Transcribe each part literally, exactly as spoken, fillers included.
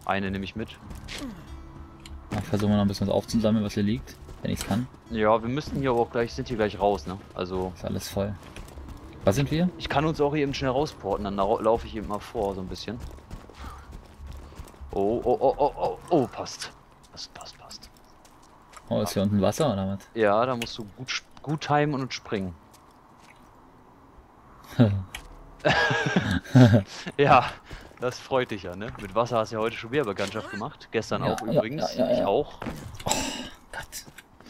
Eine nehme ich mit. Ach, versuchen wir noch ein bisschen was aufzusammeln, was hier liegt, wenn ich es kann. Ja, wir müssten hier aber auch gleich, sind hier gleich raus, ne? Also. Ist alles voll. Was sind wir? Ich kann uns auch eben schnell rausporten, dann laufe ich eben mal vor, so ein bisschen. Oh, oh, oh, oh, oh, oh, passt. Passt, passt, passt. Oh, ist hier unten Wasser oder was? Ja, da musst du gut, gut timen und springen. Ja, das freut dich ja, ne? Mit Wasser hast du ja heute schon wieder Bekanntschaft gemacht. Gestern Ja, auch ja, übrigens. ja, ja, ja. Ich auch. Oh Gott.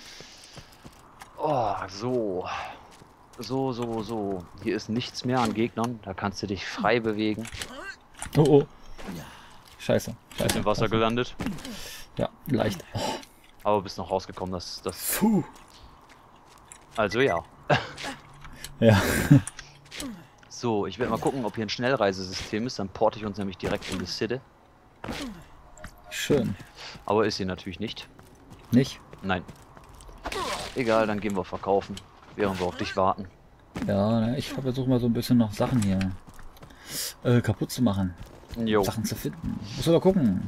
Oh, so. So, so, so. Hier ist nichts mehr an Gegnern. Da kannst du dich frei bewegen. Oh, oh. Scheiße. Ist Scheiße. im Wasser Scheiße. gelandet. Ja, leicht. Oh. Aber bist noch rausgekommen. Das, das. Puh. Also ja. Ja. So, ich werde mal gucken, ob hier ein Schnellreisesystem ist. Dann porte ich uns nämlich direkt in die City. Schön. Aber ist sie natürlich nicht. Nicht? Nein. Egal, dann gehen wir verkaufen. Während wir auf dich warten. Ja, ne, ich versuche mal so ein bisschen noch Sachen hier äh, kaputt zu machen. Jo. Sachen zu finden. Muss aber gucken.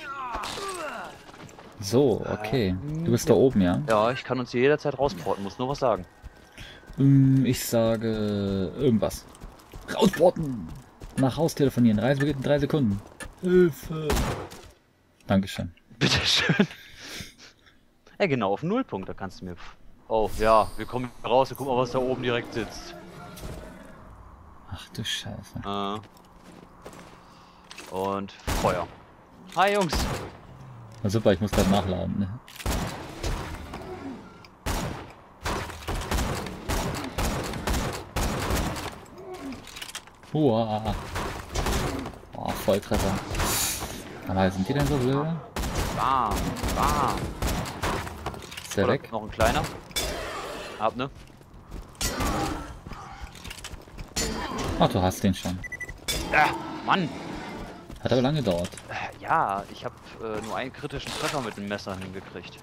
So, okay. Du bist da oben, ja? Ja, ich kann uns hier jederzeit rausporten. Muss nur was sagen. Ähm, Ich sage irgendwas. Rausporten! Nach Haus telefonieren. Reise beginnt in drei Sekunden. Hilfe! Dankeschön. Bitteschön. Ja, genau, auf Nullpunkt. Da kannst du mir... Oh, ja, wir kommen raus. Wir gucken mal, was da oben direkt sitzt. Ach du Scheiße. Äh. Und Feuer. Hi, Jungs. Na super, ich muss gerade nachladen. Ne? Uah. Oh, Volltreffer. Aber sind die denn so blöd? Bam, bam. Ist der Oder weg? noch ein kleiner. Ab, ne? Ach, du hast den schon. Ah, Mann. Hat aber lange gedauert. Äh, Ja, ich habe äh, nur einen kritischen Treffer mit dem Messer hingekriegt.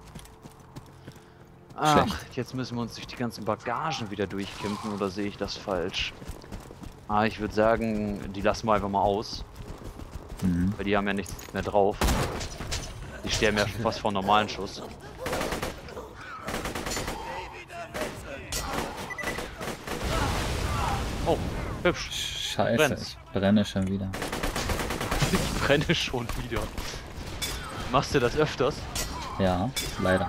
Ach, Schlecht. jetzt müssen wir uns durch die ganzen Bagagen wieder durchkämpfen, oder sehe ich das falsch? Ah, ich würde sagen, die lassen wir einfach mal aus. Mhm. Weil die haben ja nichts mehr drauf. Die sterben ja schon fast vor normalen Schuss. Oh, hübsch. Scheiße, Brennst. ich brenne schon wieder. Ich brenne schon wieder. Machst du das öfters? Ja, leider.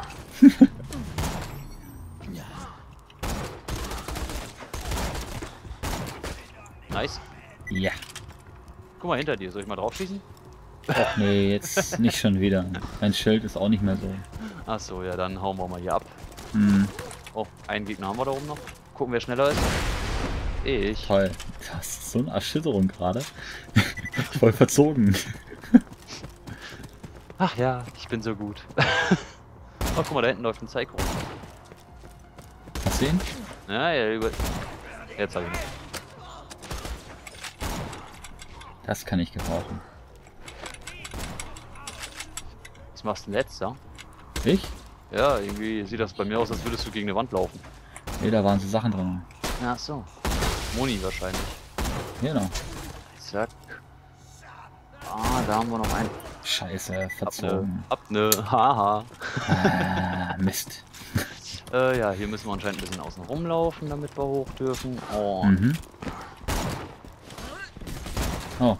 Nice. Ja. Guck mal hinter dir, soll ich mal drauf schießen? Och nee, jetzt nicht schon wieder. Mein Schild ist auch nicht mehr so. Achso, ja, dann hauen wir mal hier ab. Hm, Oh, einen Gegner haben wir da oben noch. Gucken, wer schneller ist. Ich. toll. Das ist so eine Erschütterung gerade. Voll verzogen. Ach ja, ich bin so gut. Oh, guck mal, da hinten läuft ein Psycho. Hast du ihn? Ja, ja, über... Jetzt hab ich ihn. Das kann ich gebrauchen. Was machst du denn jetzt, ja? Ich? Ja, irgendwie sieht das bei mir aus, als würdest du gegen eine Wand laufen. Nee, da waren so Sachen drin. Ach so. Moni wahrscheinlich. Genau. Zack. Ah, da haben wir noch einen. Scheiße, Ab ne. verzogen. Ab ne. Haha. Ah, Mist. Äh, ja, hier müssen wir anscheinend ein bisschen außen rumlaufen, damit wir hoch dürfen. Und Mhm. Oh.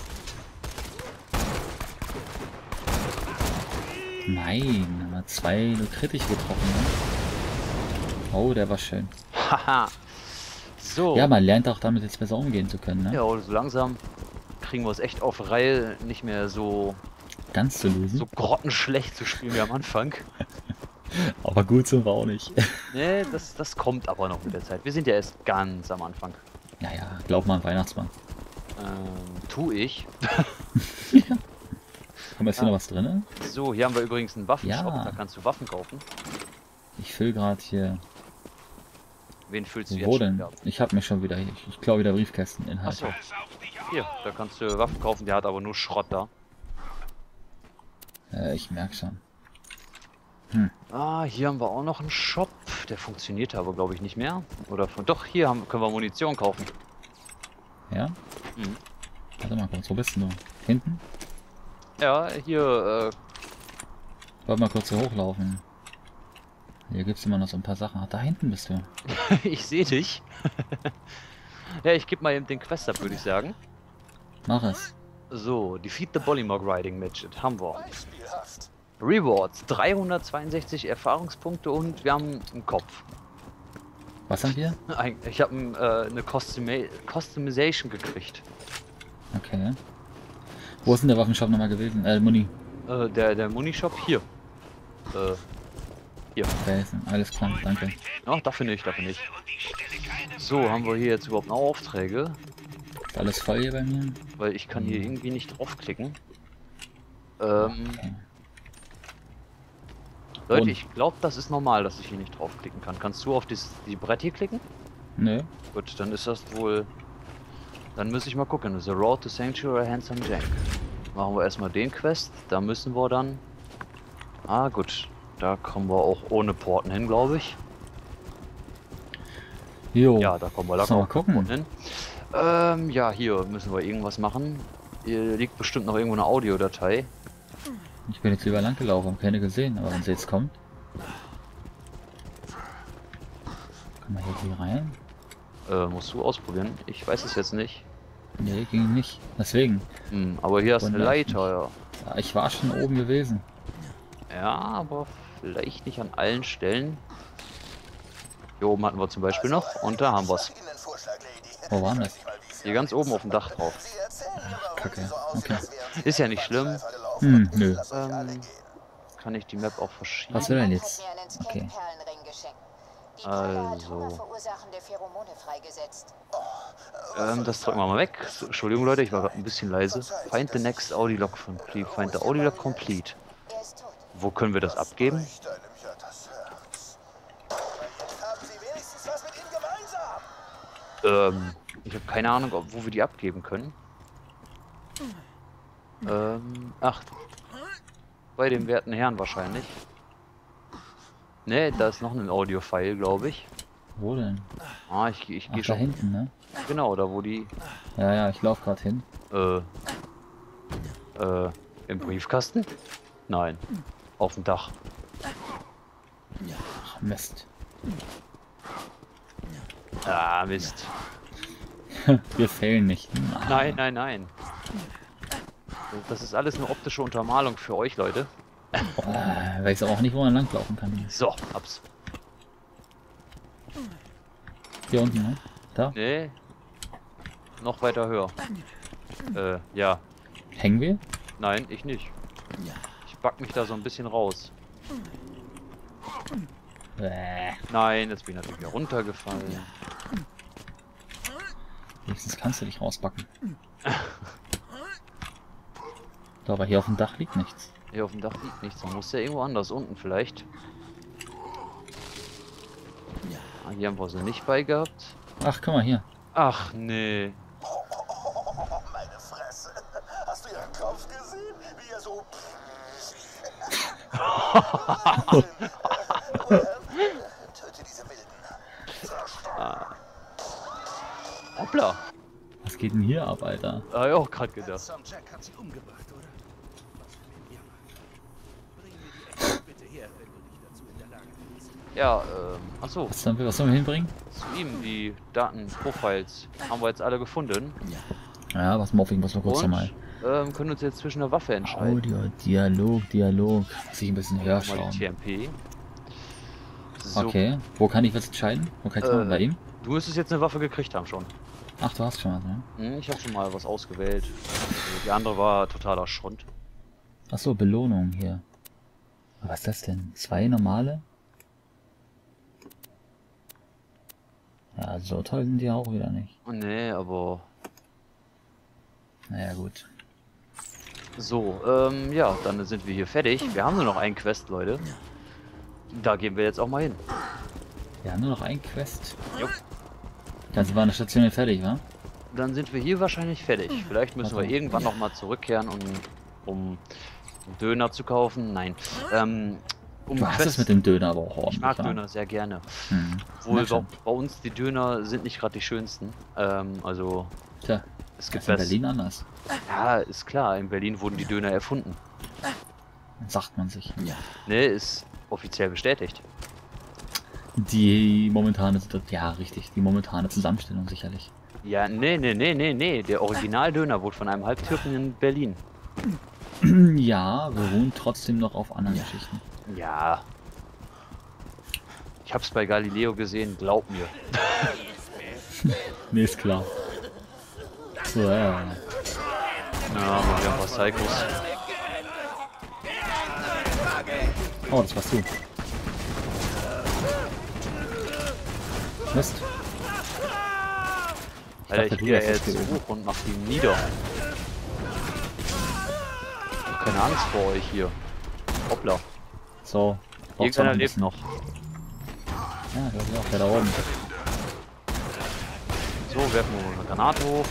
Nein, haben wir zwei nur kritisch getroffen. Ne? Oh, der war schön. haha. So. Ja, man lernt auch damit jetzt besser umgehen zu können. Ne? Ja, so langsam kriegen wir es echt auf Reihe, nicht mehr so, Ganz zu lösen. so grottenschlecht zu spielen wie am Anfang. Aber gut sind wir auch nicht. Nee, das, das kommt aber noch mit der Zeit. Wir sind ja erst ganz am Anfang. Naja, glaub mal an Weihnachtsmann. Ähm, tu ich. Haben wir jetzt hier Ah. noch was drin? So, hier haben wir übrigens einen Waffenshop, Ja. da kannst du Waffen kaufen. Ich füll gerade hier. Wen füllst du jetzt Wo schon denn? wieder ab? Ich hab mich schon wieder hier. Ich, ich glaube wieder Briefkästeninhalt. Achso. Hier, da kannst du Waffen kaufen, der hat aber nur Schrott da. Äh, ich merk schon. Ah, hier haben wir auch noch einen Shop. Der funktioniert aber, glaube ich, nicht mehr. Oder von. Doch, hier haben, können wir Munition kaufen. Ja? Mhm. Warte mal kurz, wo bist du? Hinten? Ja, hier, Ich wollte mal kurz hier hochlaufen. Hier gibt es immer noch so ein paar Sachen. Ach, da hinten bist du. äh, ich sehe dich. Ja, ich gebe mal eben den Quest ab, würde ich sagen. Mach es. So, Defeat the Bullymog Riding Midget, haben wir. Rewards, dreihundertzweiundsechzig Erfahrungspunkte und wir haben einen Kopf. Was haben wir? Ein, ich habe äh, eine Costuma Customization gekriegt. Okay. Wo ist denn der Waffenshop nochmal gewesen? Äh, Muni. Äh, der der Munishop hier. Äh, hier. Okay, alles klar, danke. Ach, dafür nicht, dafür nicht. So, haben wir hier jetzt überhaupt noch Aufträge? Ist alles voll hier bei mir? Weil ich kann hier irgendwie nicht draufklicken. Ähm, Okay. Leute, Und? ich glaube, das ist normal, dass ich hier nicht draufklicken kann. Kannst du auf das, die Brett hier klicken? Nö. Gut, dann ist das wohl... Dann muss ich mal gucken. The Road to Sanctuary Handsome Jack. Machen wir erstmal den Quest. Da müssen wir dann... Ah, gut. Da kommen wir auch ohne Porten hin, glaube ich. Jo. Ja, da kommen wir Lass mal locker gucken. hin. Ähm, ja, hier müssen wir irgendwas machen. Hier liegt bestimmt noch irgendwo eine Audiodatei. Ich bin jetzt überall lang gelaufen, hab keine gesehen, aber wenn sie jetzt kommt. Kann man hier, hier rein? Äh, musst du ausprobieren. Ich weiß es jetzt nicht. Nee, ging nicht. Deswegen. Hm, aber hier hast du eine Wundert mich. Leiter, Ja, ich war schon oben gewesen. ja. Ja, aber vielleicht nicht an allen Stellen. Hier oben hatten wir zum Beispiel noch und da haben wir es. Wo waren das? Hier ganz oben auf dem Dach drauf. Kacke. Okay. Ist ja nicht schlimm. Hm, nö. Ähm, kann ich die Map auch verschieben? Was will er denn jetzt? Okay. Also. Ähm, das drücken wir mal weg. So, Entschuldigung Leute, ich war gerade ein bisschen leise. Find the next Audiolog complete. Find the Audiolog complete. Wo können wir das abgeben? Ähm, ich habe keine Ahnung, ob, wo wir die abgeben können. Ähm, ach. Bei dem werten Herrn wahrscheinlich. Ne, da ist noch ein Audio-File, glaube ich. Wo denn? Ah, ich, ich Ach, gehe da schon. hinten, ne? Genau, da wo die. Ja, ja, ich laufe gerade hin. Äh. Äh. Im Briefkasten? Nein. Auf dem Dach. Ach, Mist. Ah, Mist. Wir fehlen nicht. Nein, nein, nein. Das ist alles eine optische Untermalung für euch, Leute. Oh, weiß auch nicht, wo man langlaufen kann. So, hab's. Hier unten, ne? Da? Nee. Noch weiter höher. Äh, ja. Hängen wir? Nein, ich nicht. Ich back mich da so ein bisschen raus. Bäh. Nein, jetzt bin ich natürlich wieder runtergefallen. Wenigstens kannst du dich rausbacken. So, aber hier auf dem Dach liegt nichts. Hier auf dem Dach liegt nichts. Man muss ja irgendwo anders unten vielleicht. Ah, hier haben wir sie nicht bei gehabt. Ach, guck mal hier. Ach nee. Meine Fresse. Hast du ihren Kopf gesehen? Wie er so... Töte diese Wilden. Hoppla. Was geht denn hier ab, Alter? Ah, ja, auch gerade gedacht. Sam Jack hat sie umgebracht, oder? Was für ein Jammer. Bring mir die Ecke bitte her, wenn du dich dazu in der Lage bist. Ja, ähm, achso, Was sollen wir, was sollen wir hinbringen? zu ihm, die Datenprofiles haben wir jetzt alle gefunden. Ja, was mal auf, ich muss mal kurz Und nochmal. ähm, können uns jetzt zwischen der Waffe entscheiden. Audio, Dialog, Dialog. Muss ich ein bisschen höher Mal die schauen. T M P. So, Okay, wo kann ich was entscheiden? Wo kann ich Äh, mal bei ihm? du müsstest jetzt eine Waffe gekriegt haben schon. Ach, du hast schon was, ne? Hm, ich habe schon mal was ausgewählt. Also die andere war totaler Schrott. Ach so, Belohnung hier. Was ist das denn? Zwei normale? Ja, so toll sind die auch wieder nicht. Oh, nee, aber Naja, gut. so, ähm, ja, dann sind wir hier fertig. Wir haben nur noch einen Quest, Leute. Da gehen wir jetzt auch mal hin. Wir haben nur noch ein Quest. Jo. Dann sind wir an der Station fertig, wa? Dann sind wir hier wahrscheinlich fertig. Vielleicht müssen wir Okay. irgendwann noch mal zurückkehren, um, um einen Döner zu kaufen. Nein. Ähm, um Du hast Quest- es mit dem Döner aber auch ordentlich, Ich mag wa? Döner sehr gerne. Hm. Obwohl Na schon. bei, bei uns die Döner sind nicht gerade die schönsten. Ähm, also Tja, Es Das gibt ist in was. Berlin anders. Ja, ist klar. In Berlin wurden die Döner erfunden. Sagt man sich. Ne, ist offiziell bestätigt. Die momentane, ja richtig, die momentane Zusammenstellung sicherlich. Ja, nee, nee, nee, nee, nee. Der Originaldöner wurde von einem Halbtürken in Berlin. Ja, beruhen trotzdem noch auf anderen Geschichten. Ja. Ich hab's bei Galileo gesehen, glaub mir. Nee, ist klar. So, ja. Ja, mal wieder ein paar Psychos. Oh, das warst du. Mist. Alter, ich dachte, du gehe wärst das jetzt gewesen. hoch und mach die nieder. Ich hab keine Angst vor euch hier. Hoppla. So. braucht zwar Irgendeiner ein lebt bisschen. noch. Ja, glaube ich auch, der da oben. So, werfen wir mal eine Granate hoch.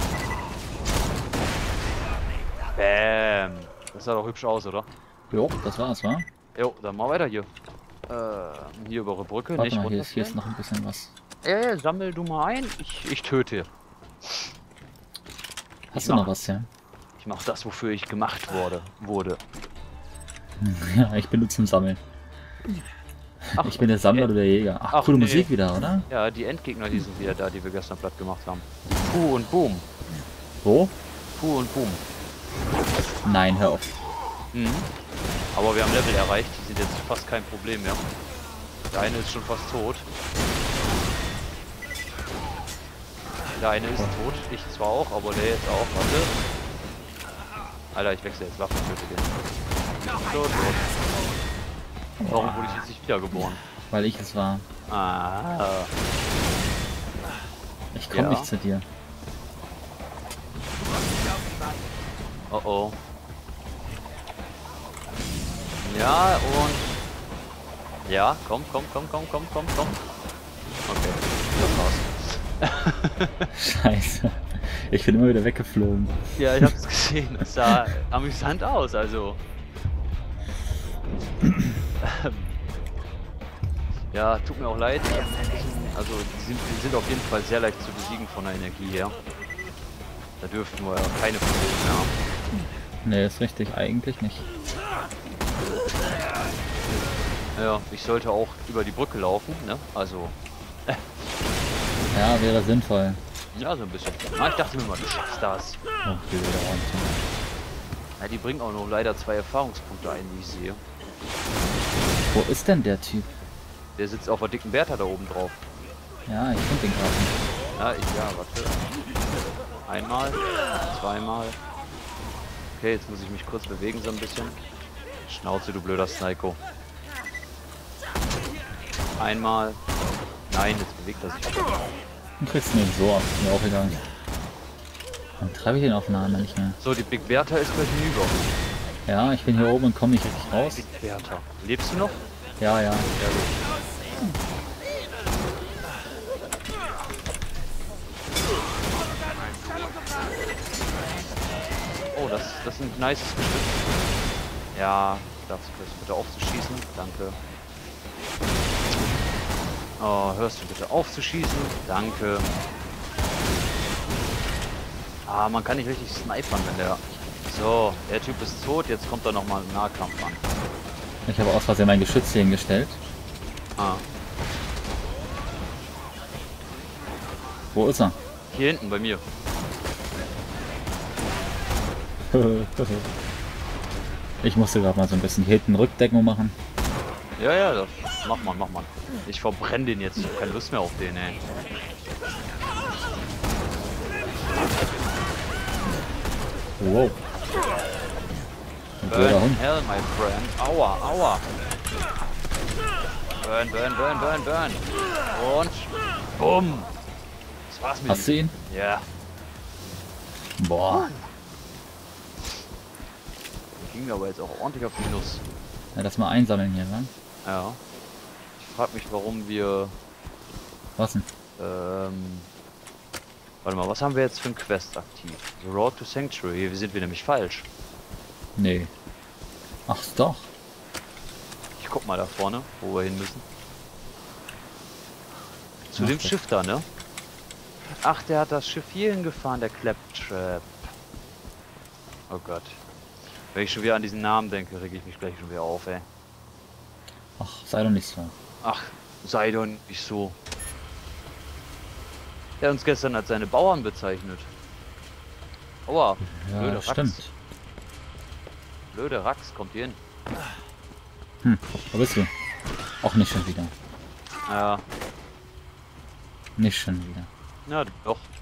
Bäm. Das sah doch hübsch aus, oder? Jo, das war's, wa? Jo, dann mal weiter hier. Äh, hier über die Brücke, Warte nicht mal, hier ist, hier ist runterfallen. noch ein bisschen was. Ja, ja, sammel du mal ein. Ich, ich töte. Hast Ich du noch mach- was, ja? Ich mach das, wofür ich gemacht wurde. wurde. Ja, ich bin nur zum Sammeln. Ach, Ich bin der Sammler äh, oder der Jäger. Ach, ach, coole nee. Musik wieder, oder? Ja, die Endgegner, die sind wieder da, die wir gestern platt gemacht haben. Puh und Boom. Wo? Puh und Boom. Nein, hör auf. Mhm. Aber wir haben Level erreicht, die sind jetzt fast kein Problem mehr. Der eine ist schon fast tot. Der eine ist tot, ich zwar auch, aber der jetzt auch, warte. Alter, ich wechsle jetzt Waffen, töte den. So, tot. Warum wurde ich jetzt nicht wiedergeboren? Weil ich es war. Ah. Ich komme Ja. nicht zu dir. Oh oh. Ja, und... Ja, komm, komm, komm, komm, komm, komm, komm. Okay, das war's. Scheiße. Ich bin immer wieder weggeflogen. Ja, ich hab's gesehen. Es sah amüsant aus, also. Ja, tut mir auch leid. Ich hab ein bisschen- Also, die sind, die sind auf jeden Fall sehr leicht zu besiegen von der Energie her. Da dürften wir ja keine Probleme mehr haben. Nee, ist richtig. Eigentlich nicht. Ja, ich sollte auch über die Brücke laufen, ne? Also, Ja, wäre sinnvoll. ja, so ein bisschen. Na, ich dachte mir mal, du schaffst das. Oh, blöder Wahnsinn. Ja, die bringen auch noch leider zwei Erfahrungspunkte ein, wie ich sehe. Wo ist denn der Typ? Der sitzt auf der dicken Bertha da oben drauf. Ja, ich finde den gerade nicht. Ja, ich, ja, warte. Einmal, zweimal. Okay, jetzt muss ich mich kurz bewegen so ein bisschen. Schnauze, du blöder Sniko. Einmal. Nein, jetzt bewegt er sich. Du kriegst ihn so ab. Mir auch egal. Dann treibe ich den Aufnahme nicht mehr. So, die Big Bertha ist gleich hinüber. Ja, ich bin hier oben und komme nicht richtig raus. Big Bertha. Lebst du noch? Ja, ja. Ja, gut. Oh, das, das ist ein nices Gestück. Ja, darfst du das bitte aufzuschießen? Danke. Oh, hörst du bitte auf zu schießen? Danke. Ah, man kann nicht richtig snipern, wenn der... So, der Typ ist tot, jetzt kommt da nochmal ein Nahkampf an. Ich habe aus Versehen mein Geschütz hier hingestellt. Ah, Wo ist er? hier hinten bei mir. Ich musste gerade mal so ein bisschen hier hinten Rückdeckung machen. Ja, ja, das mach mal, mach mal. Ich verbrenne den jetzt, ich hab keine Lust mehr auf den, ey. Wow. Ein blöder Burn Hund. hell, my friend. Aua, aua. Burn, burn, burn, burn, burn. Und bumm. Das war's mit Hast du ihn? Ja, Boah. ging mir aber jetzt auch ordentlich auf die Nuss. Ja, das mal einsammeln hier, ne? Ja. Ich frag mich, warum wir... Was denn? Ähm... Warte mal, was haben wir jetzt für ein Quest aktiv? The Road to Sanctuary. Hier sind wir nämlich falsch. Nee. Ach doch. Ich guck mal da vorne, wo wir hin müssen. Zu Ach, dem das- Schiff da, ne? Ach, der hat das Schiff hierhin gefahren, der Claptrap. Oh Gott. Wenn ich schon wieder an diesen Namen denke, reg ich mich gleich schon wieder auf, ey. Ach, sei doch nicht so. Ach, sei doch nicht so. Er hat uns gestern als seine Bauern bezeichnet. Aua, Ja, blöde Rax. stimmt. Blöde Rax, kommt hier hin. Hm, wo bist du? Auch nicht schon wieder. Ja, Nicht schon wieder. na doch.